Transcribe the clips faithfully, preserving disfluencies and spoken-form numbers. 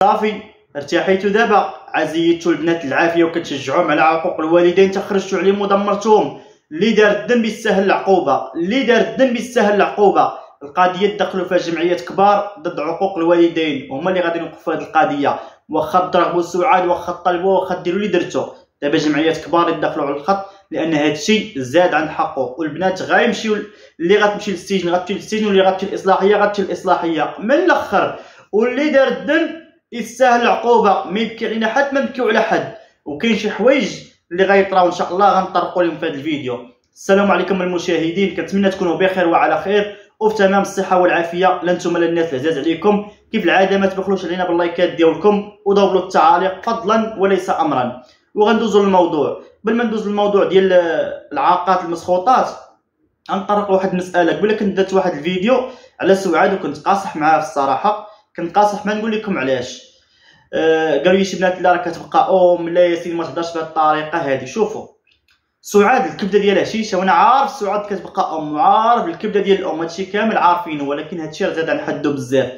صافي ارتاحيتو دابا، عزيتو البنات العافيه وكتشجعوهم على عقوق الوالدين، تخرجتو عليهم ودمرتوهم. اللي دار الذنب يستاهل العقوبه، اللي دار الذنب يستاهل العقوبه. القضيه دخلوا فيها جمعيات كبار ضد عقوق الوالدين، هما اللي غادي يوقفوا هذه القضيه. واخا تضربوا سعاد، واخا تطلبوا، واخا ديروا اللي درتو، دابا جمعيات كبار يدخلوا على الخط، لان هذا الشيء زاد عن حقه. والبنات غيمشيو، اللي غتمشي للسجن غتمشي للسجن، واللي غتمشي للاصلاحيه غتمشي للاصلاحيه من الاخر. واللي دار الذنب يستاهل العقوبه، ما يبكي علينا حد، ما نبكيو على حد. وكاين شي حوايج اللي غيطراو ان شاء الله غنطرقوا لهم في هذا الفيديو. السلام عليكم المشاهدين، كنتمنى تكونوا بخير وعلى خير وفي تمام الصحه والعافيه. لا نتوما لا الناس العزاز عليكم، كيف العاده ما تبخلوش علينا باللايكات ديالكم ودوروا التعاليق فضلا وليس امرا. وغندوزوا للموضوع. قبل ما ندوز للموضوع ديال العاقات المسخوطات، غنطرق واحد المساله. قبل كنت درت واحد الفيديو على سعاد وكنت قاصح معاه في الصراحه، كنت قاصح، ما نقول لكم علاش. أه قالوا لي شي بنات لا راه كتبقى ام، لا يا سيدي ما تهضرش بهذه الطريقه هذه. شوفوا سعاد الكبده ديالها شيشه، وانا عارف سعاد كتبقى ام وعارف الكبده ديال الام، هادشي كامل عارفينه، ولكن هادشي راه زاد عن حدو بزاف.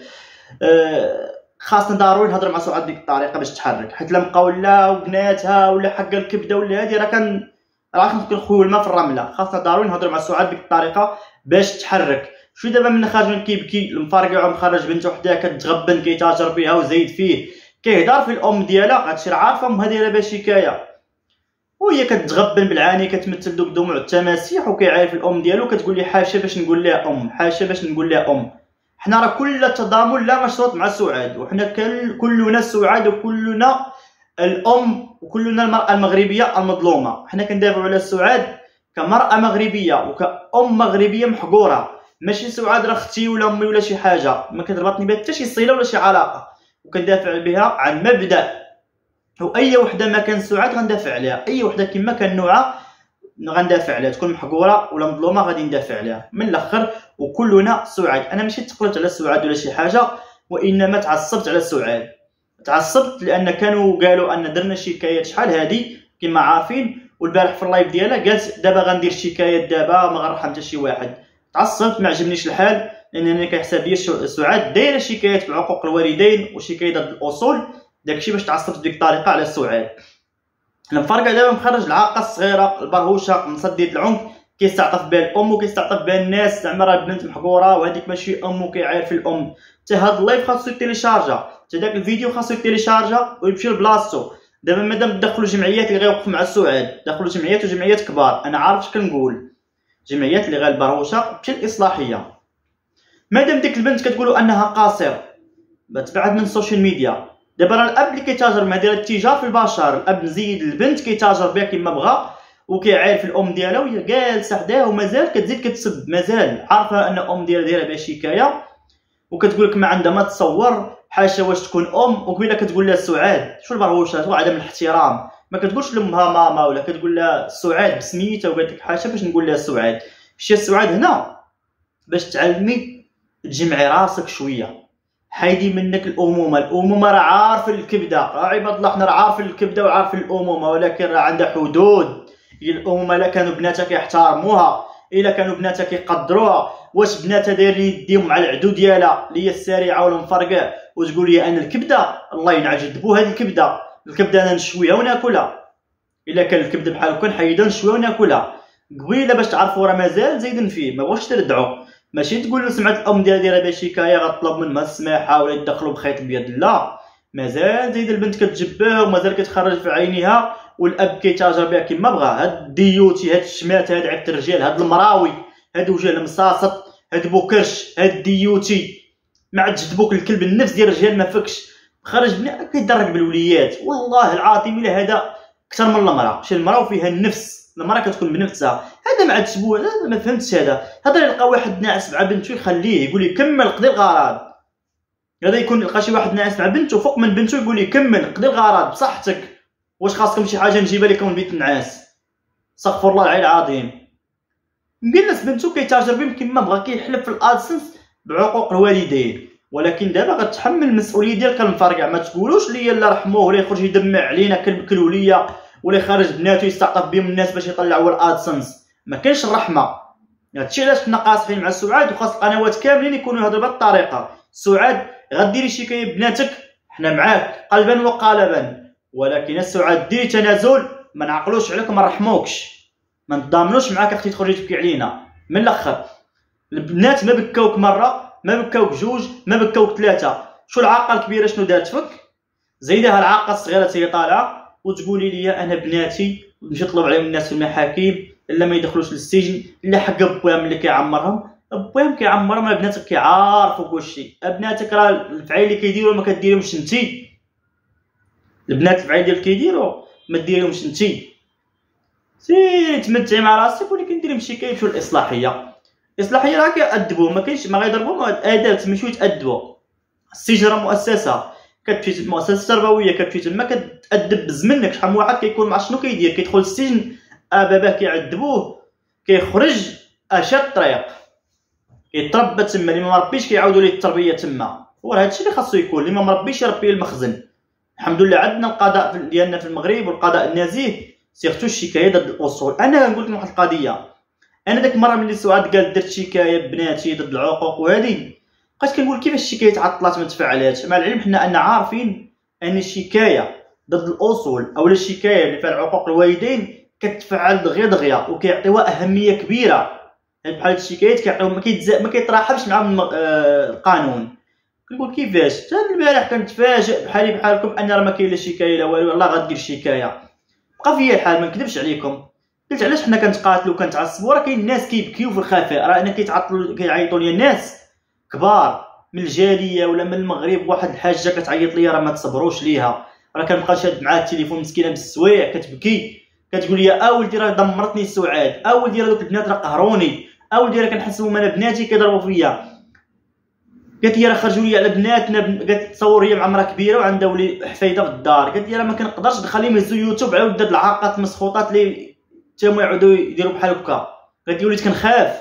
أه خاصنا ضروري نهضر مع سعاد بديك الطريقه باش تحرك، حيت لا بقاو لا وبناتها ولا حق الكبده ولا هادي راه كان راه كنخويو الماء في الرمله. خاصنا ضروري نهضر مع سعاد بديك الطريقه باش تحرك. شو دابا من خارج كيبكي المفرقع ومخرج بنته وحده كتغبن كيتاجر بها وزايد فيه، كيهضر في الام ديالها، هادشي راه عارفه امها دايره بها شكايه، وهي كتغبن بالعاني كتمثل دوك دموع التماسيح وكيعاير الام ديالو، كتقول لي حاشا باش نقول لها ام، حاشا باش نقول لها ام. حنا راه كل تضامن لا مشروط مع سعاد، وحنا كلنا سعاد وكلنا الام وكلنا المراه المغربيه المظلومه. حنا كندافعوا على سعاد كمراه مغربيه وكأم مغربيه محقوره، ماشي سعاد راه اختي ولا امي ولا شي حاجه، ما كتربطني بها حتى شي صله ولا شي علاقه، وكندافع بها عن مبدا. واي وحده ما كان سعاد غندافع عليها، اي وحده كما كان نوعها غندافع عليها، تكون محقوره ولا مظلومه غادي ندافع عليها من الاخر. وكلنا سعاد. انا ماشي تقلت على سعاد ولا شي حاجه، وانما تعصبت على سعاد. تعصبت لان كانوا قالوا ان درنا شكايات شحال هادي كما عارفين، والبارح في اللايف ديالها قالت دابا غندير شكايات دابا ما غنرحم حتى شي واحد. تعصبت، ما عجبنيش الحال، لان انا كنحسب لي سعاد دايره شكايات بعقوق الوالدين وشكايه ضد الاصول، داكشي باش تعصبت بديك الطريقه على سعاد. المفرقع دابا مخرج العاقه الصغيره البرهوشه مصديه العنق، كيستعطف بها الام وكيستعطف بها الناس، زعما راه البنت محقوره وهذيك ماشي ام وكيعاير في الام. حتى هاد اللايف خاصو يتيليشارجا، حتى داك الفيديو خاصو يتيليشارجا ويمشي لبلاصتو. دابا مادام تدخلوا جمعيات اللي غيوقفوا مع سعاد، دخلوا جمعيات وجمعيات كبار، انا عارف اش كنقول، جمعيات اللي غير البرهوشه تمشي الاصلاحيه. مادام ديك البنت كتقولوا انها قاصر، تبعد من السوشيال ميديا. دابا راه الاب اللي كيتاجر مع داير التجار في البشر، الاب مزيد البنت كيتاجر بها كما بغا وكيعاير في الام ديالها، وهي جالسه حداه ومازال كتزيد كتسب، مازال عارفه ان ام ديالها دايره بها شكايه وكتقول لك ما عندها ما تصور، حاشا واش تكون ام. وقبيله كتقول لها سعاد، شو البرهوشه هو عدم الاحترام، ما كتقولش لامها ماما ولا كتقول لها سعاد بسميتها، وقالت لك حاشا باش نقول لها سعاد. مشي سعاد هنا باش تعلمي تجمعي راسك شويه، حيدي منك الامومه. الامومه راه عارف الكبده، راه عباد الله حنا راه عارف الكبده وعارف الامومه، ولكن راه عندها حدود. هي الامومه الا كانوا بناتها كيحترموها، الا كانوا بناتها كيقدروها، واش بناتها دايرين يديهم مع العدو ديالها اللي هي السريعه ولا المفرقع وتقول لي انا الكبده الله ينعجل بو هذه الكبده، الكبده انا نشويها وناكلها. الا كان الكبده بحال هكا نحيدها نشويها وناكلها. قبيله باش تعرفوا راه مازال زايدين فيه، ما بغاوش تردعوا. ماشي تقول سمعت الام ديالها دايره بها شكايه غطلب منها السماحه ولا يدخلوا بخيط البيض، لا، مازال زايد البنت كتجبه ومازال كتخرج في عينيها، والاب كيتاجر بها كما بغا. هاد الديوتي، هاد الشمات، هاد عيبه الرجال، هاد المراوي، هاد وجه المصاصط، هاد بوكرش، هاد الديوتي، ما عاد جذبوك الكلب النفس ديال الرجال ما فكش. خرج بنا كيدرك بالوليات، والله العظيم الا هذا اكثر من المراه. شي المراه فيها النفس، المراه كتكون بنفسها، هذا ما عاد تشبوه، هذا ما فهمتش. هذا هذا يلقى واحد ناعس مع بنته يخليه يقول لي كمل قضي الغرض. هذا يكون يلقى شي واحد ناعس مع بنته فوق من بنته يقول لي كمل قضي الغرض بصحتك، واش خاصكم شي حاجه نجيبها لكم من بيت النعاس؟ استغفر الله العلي العظيم. مجلس بنته كيتاجر بهم كما بغا، كيحلف في الادسنس بعقوق الوالدين. ولكن دابا غتحمل المسؤوليه ديالك المفرقع، ما تقولوش لي لا رحموه ولا يخرج يدمع علينا كالوليه ولا يخرج بناته يستعطف بهم الناس باش يطلعوا الادسنس. ما كاينش الرحمه. هادشي علاش حنا قاصحين مع سعاد، وخاص القنوات كاملين يكونوا يهضروا بهذه الطريقه. سعاد غديري شكايه بناتك حنا معاك قلبا وقالبا، ولكن السعاد ديري تنازل، ما نعقلوش عليك وما نرحموكش، ما نضامنوش معاك اختي تخرجي تبكي علينا. من الاخر البنات ما بكاوك مره، ما بكاوك جوج، ما بكاوك ثلاثه. شو العاقه الكبيره شنو دارت فيك؟ زيدها العاقه الصغيره هي طالعه وتقولي لي انا بناتي نمشي نطلب عليهم الناس في المحاكم الا ما يدخلوش للسجن الا حق بويهم اللي كيعمرهم. بويهم كيعمرهم، بناتك كيعارفوا كلشي. بناتك راه الفعايل اللي كيديروا ما كديرهمش انتي، البنات الفعايل ديال كيديروا ما ديريهمش انتي. سيري تمتعي مع راسك، ولكن ديري مشي كيمشيو للاصلاحيه. الاصلاحيه راه كيأدبوا، ما كاينش ما غيضربوهم الاداب، تمشيو يتأدبوا. السجن راه مؤسسه، كتمشي مؤسسه تربويه كتمشي تما كتأدب بزمنك. شحال من واحد كيكون مع شنو كيدير، كيدخل للسجن اباباه كيعذبوه، كيخرج اشد الطريق كيتربى تما. اللي ما مربيش كيعاودوا ليه التربيه تما. هو هادشي اللي خاصو يكون، اللي ما مربيش يربي المخزن. الحمد لله عندنا القضاء ديالنا في المغرب والقضاء النزيه، سيرتو الشكايه ضد الاصول. انا نقول لكم واحد القضيه، انا ديك المره ملي سعاد قال درت شكايه بناتي ضد العقوق وهذه، بقيت كنقول كيفاش الشكايه تعطلات ما تفعلاتش، مع العلم حنا ان عارفين ان الشكايه ضد الاصول او الشكايه اللي فيها العقوق الوالدين كتفعل دغيا دغيا وكيعطيوها اهميه كبيره. يعني بحال الشكايات كيعطيو ما كيتزا ما كيتراحبش معاهم القانون. كنقول كيفاش؟ حتى البارح كنتفاجئ بحالي بحالكم ان راه ما كاين لا شكايه لا والو، والله غدير الشكايه. بقى فيا الحال ما نكذبش عليكم، قلت علاش حنا كنتقاتلوا وكنتعصبوا؟ راه كاين الناس كيبكيو في الخفاء، راه انا كيتعطلوا كيعيطوا لي الناس كبار من الجاليه ولا من المغرب، واحد الحاجه كتعيط لي راه ما تصبروش ليها، راه كنبقى شاد معاها التليفون مسكينه بالسوايع كتبكي كتقول لي اولدي راه دمرتني سعاد، اولدي راه دوك البنات راه قهروني، اولدي راه كنحس هما انا بناتي كيضربوا فيا. قالت لي راه خرجوا لي على بناتنا، قالت تصور هي مع مرا كبيره وعندها ولي حفيده في الدار، قالت لي راه ما كنقدرش نخليهم يهزوا يوتيوب على ولاد العاقات مسخوطات اللي تما يعودوا يديروا بحال هكا. قالت لي وليت كنخاف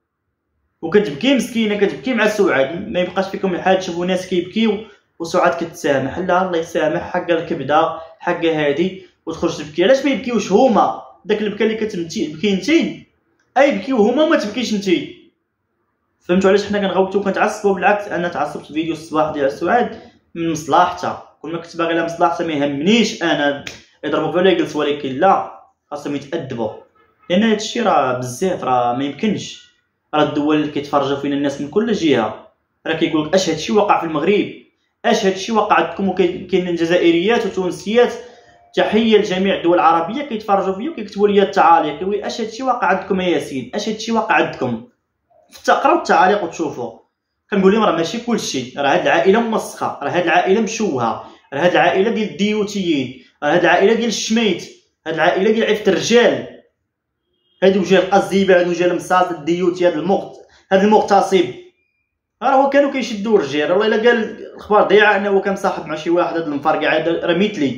وكتبكي مسكينه كتبكي مع سعاد. ما يبقاش فيكم الحال تشوفوا ناس كيبكيو وسعاد كتسامح، لا الله يسامح حق الكبده حق هادي وتخرج تبكي. علاش ما يبكيوش هما؟ داك البكا اللي كتبكي تبكي انتي اي بكيو هما وما تبكيش انتي. فهمتوا علاش حنا كنغوتو وكنتعصبوا؟ بالعكس انا تعصبت في فيديو الصباح ديال سعاد من مصلحتها، كل ما كنت باغي لها مصلحتها ما يهمنيش انا يضربوا فيها ولا يجلس، ولكن لا خاصهم يتأدبوا، لان هادشي راه بزاف راه ما يمكنش. راه الدول اللي كيتفرجوا فينا الناس من كل جهه راه كيقول لك اش هادشي وقع في المغرب، اش هادشي وقع عندكم. وكاين جزائريات وتونسيات، تحيه لجميع الدول العربيه كيتفرجوا فيا وكيكتبوا لي التعاليق كيقول اش هادشي وقع عندكم يا ياسين، اش هادشي وقع عندكم. تقراو التعاليق وتشوفوا. كنقول لهم راه ماشي كلشي، راه هاد العائله موسخه، راه هاد العائله مشوهه، راه هاد العائله ديال الديوتيين، راه هاد العائله ديال الشميت، هاد العائله ديال عفه الرجال، هادو جا القزيبه، هادو جا المصاص الديوتي، هاد المغت هاد المغتصب. راه هو كانوا كيشدوا الرجال، والله الا قال الاخبار ضيعه انه كان صاحب مع شي واحد هاد المفرقع راه مثلي.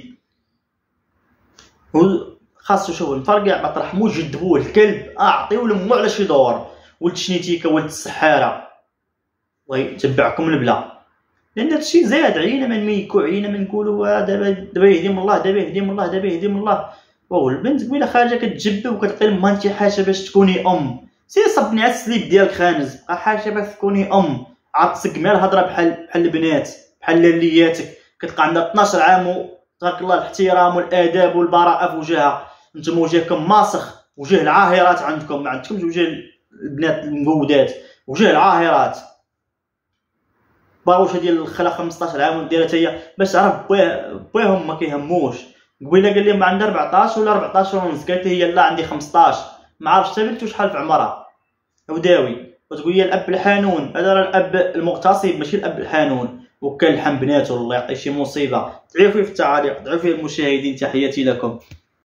خاصو شوف المفرقع ما ترحموش، جدبوه الكلب اعطيو لمو على شي دور. ولد شنيتيكا ولد السحاره الله يتبعكم البلا، لان هادشي زاد علينا ما نميكو علينا ما نقولوا دابا دابا يهديهم الله دابا يهديهم الله دابا يهديهم الله. واو البنت قبيله خارجه كتجبد وكتقول ما انت حاجه باش تكوني ام، سير صبني على السليب ديالك خانز، بقى حاجه باش تكوني ام عطسك مع الهضره بحال بحال البنات بحال لالياتك كتلقى عندها اثناش عام تبارك الله الاحترام والاداب والبراءه في وجهها. نتوما وجهكم ماسخ، وجه العاهرات عندكم، ما عندكمش وجه البنات المجودات، وجه العاهرات. باروشه ديال الخلا خمسطاش عام دايره هي باش تعرف بواه بواهم ما كيهموش. قبيله قال لي ما عندها أربعطاش ولا أربعطاش ونص، قالت لي هي لا عندي خمسطاش، ما عرفتش حتى بنتو شحال في عمرها وداوي. وتقول لي الاب الحانون، هذا راه الاب المغتصب ماشي الاب الحانون، وكان لحم بناته الله يعطيه شي مصيبه. دعيو فيه في التعاليق، دعيو فيه المشاهدين، تحياتي لكم.